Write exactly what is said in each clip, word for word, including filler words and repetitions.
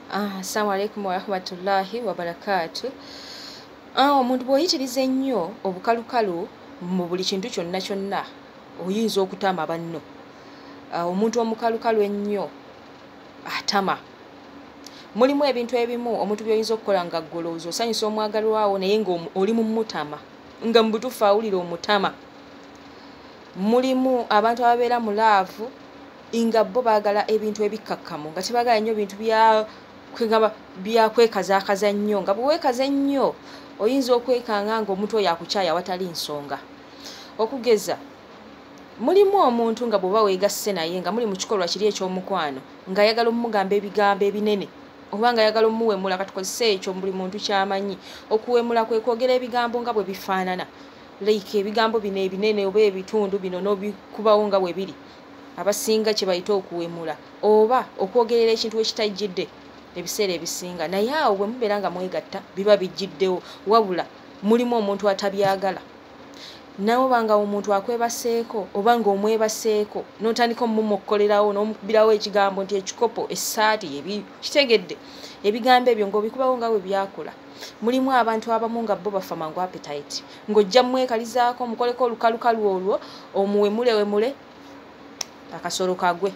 Ah, assalamu alaikum wa rahmatullahi wa barakatuh. Ah, omuntu bw'oyitiriza ennyo obukalukalu mu buli kintu kyonna kyonna oyinza okutama banno. Ah, omuntu omukalukalu ennyo atama. Mulimu ebintu ebimu omuntu by'oyinza okukola nga ggolooza osanyusa omwagalwawo naye ng'oli mu mutama nga mu butuufu awulira omutama. Mulimu abantu ababeera mu laavu nga bo baagala ebintu ebikkakkamu nga tebaagala nnyo bintu bya kwegamba byakwekazaakaza nnyo nga bwe weekaza ennyo oyinza okwekanga ng'omuntu oyo akukyaya awatali nsonga. Okugeza mulimu omuntu nga bw'oba weegasse naye nga muli mu kikolwa kiri eky'omukwano ng'ayagala omugamba ebigambo ebinene oba ng'ayagala omuwemula katukozese ekyo buli muntu ky'amanyi. Okuwemula kwe kwogera ebigambo nga bwe bifaanana like ebigambo bino ebinene oba ebitundu bino n'obikubawo nga bwe biri abasinga kye bayita okuwemula oba okwogerera ekintu ekitajjidde ebiseera ebisinga naye awo bwe mubeera nga mwegatta biba bijjiddewo wabula mulimu omuntu atabyagala nawe obanga omuntu akwebaseeko oba ng'omwebaseeko n'otandika omumukkolerawo n'omukubirawo ekigambo nti ekikopo essaati ebi kitegedde ebigambo ebyo ng'obikubawo nga bwe byakula. Mulimu abantu abamu nga bo bafa mangu appetite ng'ojja mwekalizaako mukoleko olukalukalu olwo omuwemulewemule akasolo kagwe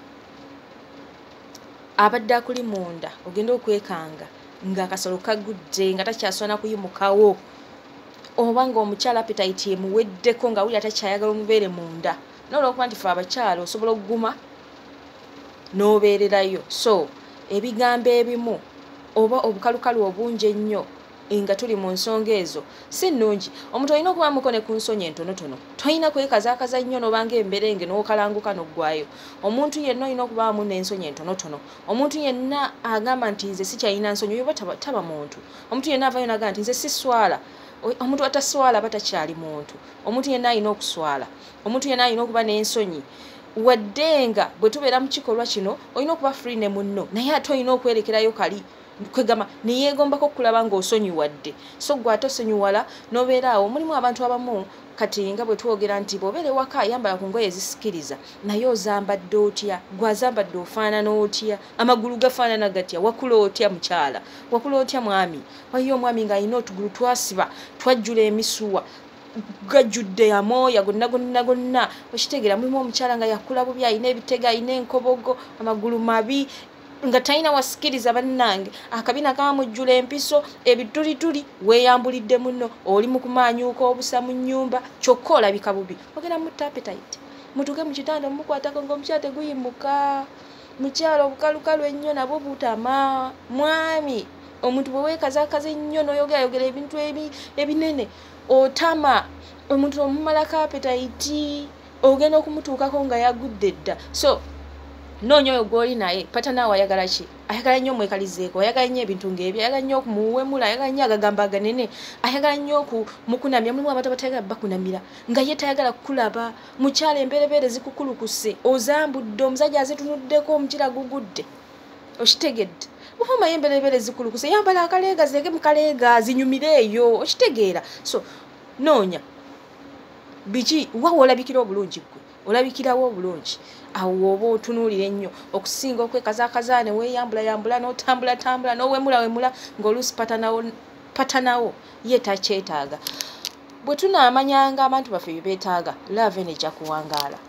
abadde akuli munda ogenda okwekanga ng'akasolo kagudde nga takyasobola kuyimukawo oba ng'omukyala appetite emuweddeko nga wulira takyayagala omubeere munda n'olwokuba nti fe abakyala osobola okuguma n'obeererayo. So ebigambo ebimu oba obukalukalu obungi ennyo nga tuli mu nsonga ezo si nnungi. Omuntu olina okuba muko ne ku nsonyi entonotono tolina kwekazaakaza nnyo n'obanga emberenge n'okalanguka n'oggwayo. Omuntu yenna olina okubaamu n'ensonyi entonotono. Omuntu yenna agamba nti nze sikyalina nsonyi oyo taba, taba muntu. Omuntu yenna avayo n'agamba nti nze siswala. Omuntu ataswala aba takyali muntu. Omuntu yenna alina okuswala. Omuntu yenna alina okuba n'ensonyi. Wadde nga bwe tubeera mu kikolwa kino olina okuba free ne munno naye ate olina okwerekerayo kali kwegamba neyeegombako okulaba ng'osonyiwadde so gwe ate osonyiwala n'obeera awo. Mulimu abantu abamu kati nga bwe twogera nti bw'obeera ewaka ayambala ku ngoye ezisikiriza naye ozambadde otya gwe azambadde ofaanana otya amagulu gafaanana gatya wakula otya mukyala wakula otya mwami wayiyo omwami ng'alina otugulu twasiba twajjula emisuwa gajjudde amooya gonna gonna gonna okitegeera. Mulimu omukyala nga yakula bubi alina ebitega alina enkobogo amagulu mabi nga talina wasikiriza bannange akabina kamujjula empiso ebitulituli weeyambulidde munno oli mu kumaanyuuka obusa mu nnyumba kyokka olabika bubi ogenda mutta appetite mutuuke mu kitanda mukwatako ng'omukyala teguyimuka. Mukyala obukalukalu ennyo nabwo butama mwami omuntu bwe weekazaakaza ennyo n'oyogerayogera ebintu ebinene otama omuntu omumalako appetite ogenda okumutuukako nga yagudde dda. So noonya oyo gw'oli naye pata naawe ayagala ki? Ayagala nnyo omwekalizeeko ayagala nnyo ebintu ng'ebyo ayagala nnyo okumuwemula ayagala nnyo agagamba aganene ayagala nnyo okumukunamya. Mulimu abantu abatayagala bakunamira nga ye tayagala kukulaba. Mukyala emberebeere zikukulukuse ozambudde omusajja azitunuddeko omukira gugudde okitegedde oba omaye emberebeere zikulukuse yambala akaleega zeege mu kaleega zinyumire eyo okitegeera. So noonya biki wa olabikira obulungi gwe olabikirawo obulungi awo oba otunuulira ennyo okusinga okwekazaakaza ne weeyambulayambula n'otambulatambula n'owemulawemula ng'oluusi patanawo patanawo ye takyetaaga. Bwe tunaamanyanga abantu baffe bye beetaaga laave nejja kuwangaala.